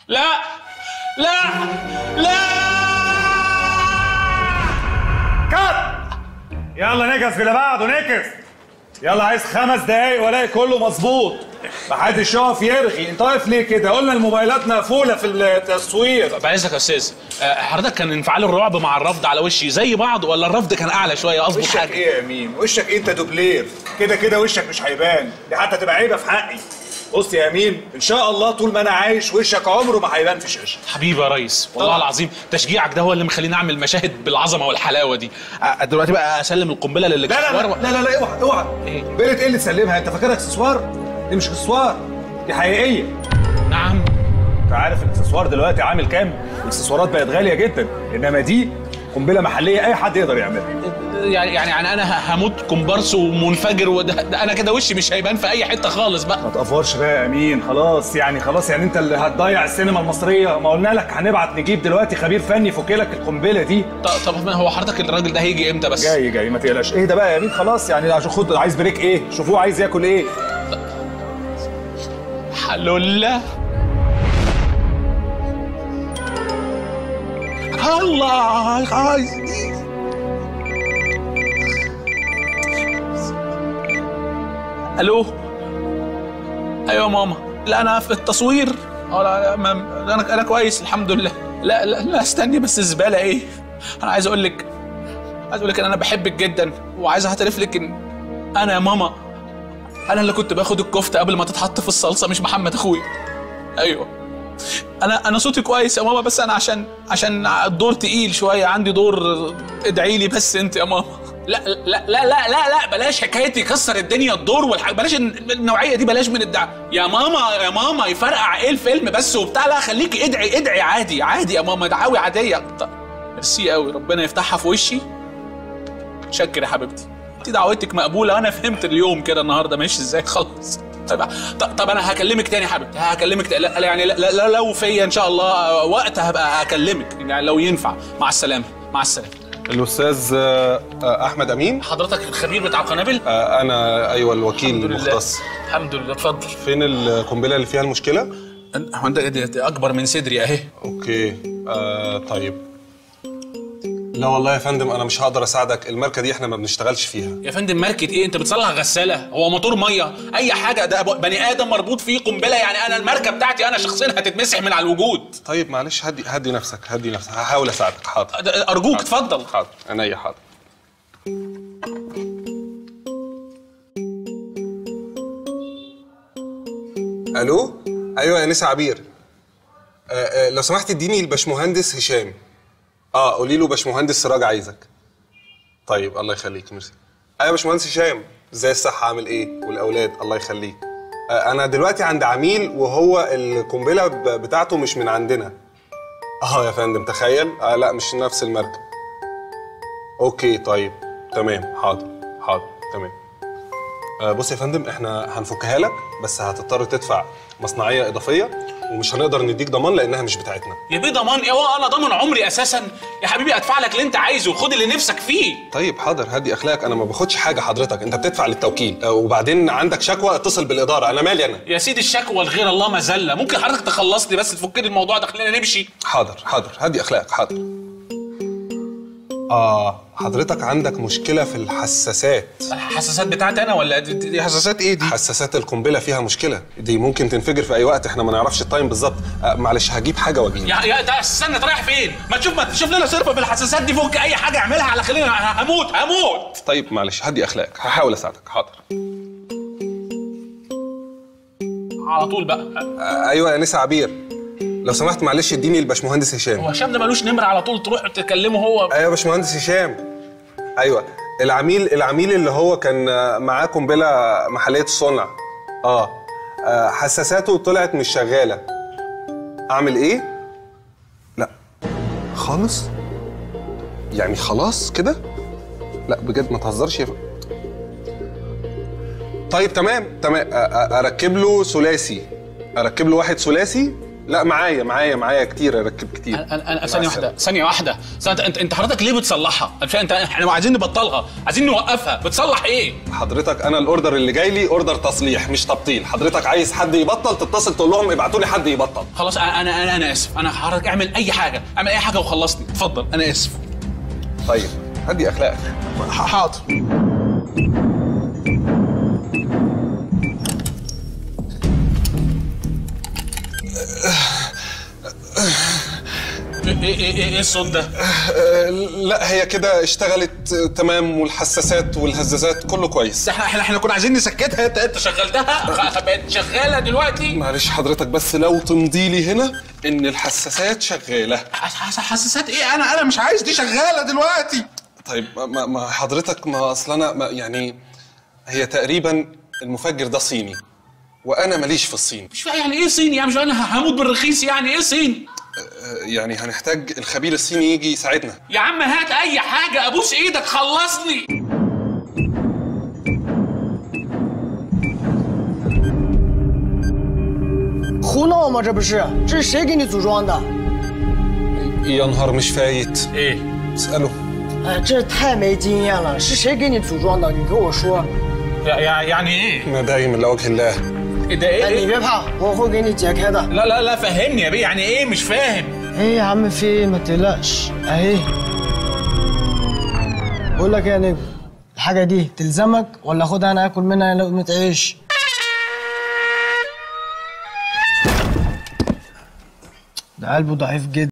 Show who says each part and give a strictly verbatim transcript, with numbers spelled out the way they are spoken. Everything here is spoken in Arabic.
Speaker 1: لا لا لا
Speaker 2: كات. يلا نجهز في اللي بعده، نكس. يلا عايز خمس دقايق والاقي كله مظبوط، محدش يقف يرغي. انت واقف ليه كده؟ قلنا الموبايلات مقفوله في التصوير.
Speaker 1: بعزك يا استاذ، حضرتك كان انفعال الرعب مع الرفض على وشي زي بعض ولا الرفض كان اعلى شويه؟ اظبط حاجه.
Speaker 2: وشك ايه يا امين؟ وشك ايه؟ انت دوبلير كده كده، وشك مش هيبان، دي حتى تبقى عيبه في حقي. بص يا امين، ان شاء الله طول ما انا عايش وشك عمره ما هيبان في شاشه.
Speaker 1: حبيبي يا ريس، والله طبعا. العظيم تشجيعك ده هو اللي مخليني اعمل مشاهد بالعظمه والحلاوه دي. دلوقتي بقى اسلم القنبله للاكسسوار.
Speaker 2: لا لا لا لا لا اوعى اوعى.
Speaker 1: ايه؟
Speaker 2: قنبله ايه اللي تسلمها؟ انت فاكرها اكسسوار؟ دي مش اكسسوار، دي حقيقيه.
Speaker 1: نعم.
Speaker 2: انت عارف الاكسسوار دلوقتي عامل كام؟ الاكسسوارات بقت غاليه جدا، انما دي قنبله محليه اي حد يقدر يعملها.
Speaker 1: يعني يعني انا هموت كومبارس ومنفجر، وده انا كده وشي مش هيبان في اي حته خالص بقى.
Speaker 2: ما تقفرش بقى يا امين، خلاص يعني خلاص يعني انت اللي هتضيع السينما المصريه. ما قلنا لك هنبعت نجيب دلوقتي خبير فني يفك لك القنبله دي.
Speaker 1: طب هو حضرتك الراجل ده هيجي امتى بس؟
Speaker 2: جاي جاي ما تقلقش. ايه ده بقى يا امين؟ خلاص يعني عشان خد عايز بريك ايه؟ شوفوه عايز ياكل ايه؟
Speaker 1: حلوله. الله عايز الو. ايوه يا ماما. لا انا في التصوير. اه لا لا انا انا كويس الحمد لله. لا لا لا استني بس، الزباله ايه؟ انا عايز اقول لك عايز اقول لك ان انا بحبك جدا، وعايز اعترف لك ان انا يا ماما انا اللي كنت باخد الكفته قبل ما تتحط في الصلصه، مش محمد اخويا. ايوه انا انا صوتي كويس يا ماما، بس انا عشان عشان الدور تقيل شويه، عندي دور. ادعي لي بس انت يا ماما. لا لا لا لا لا لا بلاش حكايه يكسر الدنيا الدور والحاجة، بلاش النوعيه دي، بلاش من الدعم يا ماما. يا ماما يفرقع ايه الفيلم بس وبتاع؟ لا خليكي ادعي ادعي عادي عادي يا ماما، دعاوي عاديه. ميرسي قوي، ربنا يفتحها في وشي. شكر يا حبيبتي، انت دعوتك مقبوله. انا فهمت اليوم كده النهارده ماشي ازاي. خلاص طب طب انا هكلمك تاني يا حبيبتي، هكلمك تاني. لا يعني لا لا لو فيا ان شاء الله وقت هبقى اكلمك يعني لو ينفع. مع السلامه. مع السلامه.
Speaker 3: الاستاذ احمد امين.
Speaker 1: حضرتك الخبير بتاع القنابل؟
Speaker 3: انا ايوه الوكيل المختص.
Speaker 1: الحمد لله. اتفضل.
Speaker 3: فين القنبله اللي فيها المشكله؟
Speaker 1: هو انت اكبر من صدري اهي.
Speaker 3: اوكي آه طيب. لا والله يا فندم انا مش هقدر اساعدك، الماركه دي احنا ما بنشتغلش فيها.
Speaker 1: يا فندم ماركه ايه؟ انت بتصلح غساله؟ هو موتور ميه؟ اي حاجه، ده بني ادم مربوط فيه قنبله. يعني انا الماركه بتاعتي انا شخصيا هتتمسح من على الوجود.
Speaker 3: طيب معلش هدي هدي نفسك هدي نفسك هحاول اساعدك. حاضر
Speaker 1: ارجوك اتفضل.
Speaker 3: حاضر عينيا. حاضر. الو. ايوه يا نسا عبير. آه آه لو سمحت اديني الباشمهندس هشام. اه قولي له باشمهندس سراج عايزك. طيب الله يخليك. ميرسي. ايوه يا باشمهندس هشام، ازاي الصحه عامل ايه والاولاد؟ الله يخليك. آه انا دلوقتي عند عميل وهو القنبله بتاعته مش من عندنا. اه يا فندم تخيل. آه لا مش نفس الماركه. اوكي طيب تمام. حاضر حاضر تمام. آه بص يا فندم احنا هنفكها لك، بس هتضطر تدفع مصنعيه اضافيه ومش هنقدر نديك ضمان لانها مش بتاعتنا.
Speaker 1: يا بيه ضمان ايه؟ هو انا ضامن عمري اساسا؟ يا حبيبي ادفع لك اللي انت عايزه وخد اللي نفسك فيه.
Speaker 3: طيب حاضر هدي اخلاقك، انا ما باخدش حاجه حضرتك، انت بتدفع للتوكيل. وبعدين عندك شكوى اتصل بالاداره، انا مالي انا.
Speaker 1: يا سيدي الشكوى لغير الله مذله، ممكن حضرتك تخلصني بس تفك لي الموضوع ده خلينا نمشي.
Speaker 3: حاضر حاضر هدي اخلاقك. حاضر. اه حضرتك عندك مشكله في الحساسات.
Speaker 1: الحساسات بتاعتي انا ولا دي, دي حساسات ايه دي؟
Speaker 3: حساسات القنبله فيها مشكله، دي ممكن تنفجر في اي وقت، احنا ما نعرفش التايم بالظبط. آه معلش هجيب حاجه واجيلك.
Speaker 1: يا يا ده استنى، انت رايح فين؟ ما تشوف ما تشوف لنا صرفه في الحساسات دي، فك اي حاجه اعملها على خلينا. هموت هموت.
Speaker 3: طيب معلش هدي اخلاقك، هحاول اساعدك. حاضر.
Speaker 1: على طول بقى.
Speaker 3: آه ايوه يا نسا عبير، لو سمحت معلش اديني الباشمهندس هشام.
Speaker 1: هو هشام ده ملوش نمره؟ على طول تروح تكلمه هو.
Speaker 3: ايوه يا باشمهندس هشام. ايوه العميل العميل اللي هو كان معاه قنبله محليه الصنع. اه حساساته طلعت مش شغاله. اعمل ايه؟ لا خالص يعني خلاص كده؟ لا بجد ما تهزرش يا ف... طيب تمام تمام اركب له ثلاثي، اركب له واحد ثلاثي لا معايا معايا معايا كتير، اركب كتير.
Speaker 1: انا انا ثانيه واحده ثانيه واحده انت انت انت حضرتك ليه بتصلحها؟ انت احنا عايزين نبطلها، عايزين نوقفها، بتصلح ايه؟
Speaker 3: حضرتك انا الاوردر اللي جاي لي اوردر تصليح مش تبطيل، حضرتك عايز حد يبطل تتصل تقول لهم ابعتوا لي حد يبطل.
Speaker 1: خلاص انا انا انا اسف، انا حضرتك اعمل اي حاجه، اعمل اي حاجه وخلصني، اتفضل انا اسف.
Speaker 3: طيب هدي اخلاقك.
Speaker 1: حاضر. ايه ايه ايه ايه الصوت ده؟
Speaker 3: لا هي كده اشتغلت تمام، والحساسات والهزازات كله كويس.
Speaker 1: احنا احنا احنا كنا عايزين نسكتها، انت انت شغلتها بقت شغاله دلوقتي.
Speaker 3: معلش حضرتك بس لو تمضي لي هنا ان الحساسات شغاله.
Speaker 1: حساسات ايه؟ انا انا مش عايز دي شغاله دلوقتي.
Speaker 3: طيب ما, ما حضرتك ما اصل انا ما يعني هي تقريبا المفجر ده صيني وانا ماليش في الصين.
Speaker 1: مش فاهم يعني ايه صيني؟ يعني مش انا هموت بالرخيص، يعني ايه صيني؟
Speaker 3: يعني هنحتاج الخبير الصيني يجي يساعدنا.
Speaker 1: يا عم هات اي حاجه، ابوس ايدك خلصني.
Speaker 4: 胡闹吗？这不是，这是谁给你组装的？
Speaker 3: يا نهار مش فايت.
Speaker 1: ايه؟
Speaker 3: اساله.
Speaker 4: 哎，这太没经验了，是谁给你组装的？你跟我说。
Speaker 1: يعني ايه؟
Speaker 3: ندايم لوجه الله.
Speaker 1: ايه ده ايه؟
Speaker 4: 哎，你别怕，我会给你解开的。
Speaker 1: لا لا لا فهمني يا بيه، يعني ايه مش فاهم؟
Speaker 4: ايه يا عم في ايه؟ ما تقلقش اهي. بقول لك ايه يا نجم، الحاجه دي تلزمك ولا اخدها انا اكل منها لقمه عيش؟ ده قلبه ضعيف جدا.